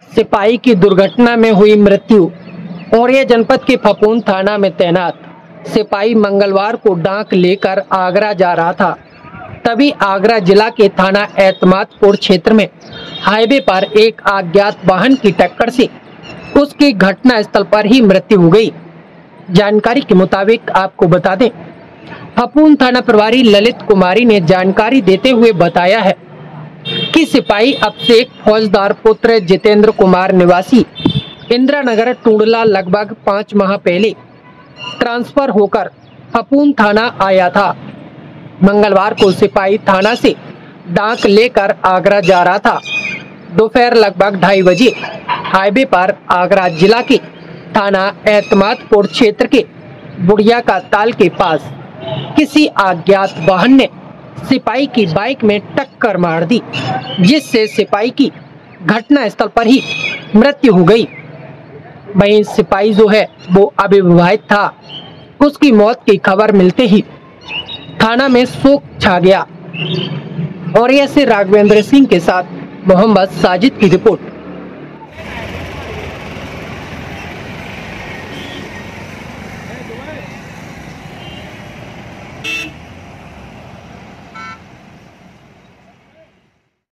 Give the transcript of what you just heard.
सिपाही की दुर्घटना में हुई मृत्यु। औरैया जनपद के फपूंद थाना में तैनात सिपाही मंगलवार को डाक लेकर आगरा जा रहा था। तभी आगरा जिला के थाना एतमादपुर क्षेत्र में हाईवे पर एक अज्ञात वाहन की टक्कर से उसकी घटना स्थल पर ही मृत्यु हो गई। जानकारी के मुताबिक आपको बता दें, फपूंद थाना प्रभारी ललित कुमारी ने जानकारी देते हुए बताया है कि सिपाही अभिषेक फौजदार पुत्र जितेंद्र कुमार निवासी इंदिरा नगर टूडला लगभग 5 माह पहले ट्रांसफर होकर फपूंद थाना आया था। मंगलवार को सिपाही थाना से डाक लेकर आगरा जा रहा था। दोपहर लगभग 2:30 बजे हाईवे पर आगरा जिला के थाना एतमादपुर क्षेत्र के बुढ़िया का ताल के पास किसी अज्ञात वाहन ने सिपाही की बाइक में टक्कर मार दी, जिससे सिपाही की घटना स्थल पर ही मृत्यु हो गई। वहीं सिपाही जो है वो अविवाहित था। उसकी मौत की खबर मिलते ही थाना में शोक छा गया। और ऐसे राघवेंद्र सिंह के साथ मोहम्मद साजिद की रिपोर्ट।